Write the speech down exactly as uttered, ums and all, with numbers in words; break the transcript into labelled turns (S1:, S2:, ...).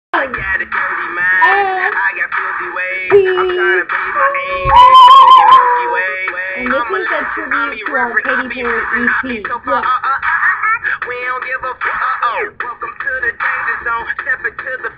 S1: I got a dirty mind.
S2: And
S1: I got filthy ways.
S2: P.
S1: I'm trying to be my age. Milky Way.
S2: And this
S1: I'm a
S2: is a
S1: legend. I'm
S2: tribute to our
S1: irreverent. I
S2: Katy
S1: be
S2: Perry
S1: different. I be
S2: E P.
S1: so far.
S2: Yeah.
S1: Uh, uh, uh, uh. We don't give a fuck. Uh, oh. Welcome to the danger zone. Step into the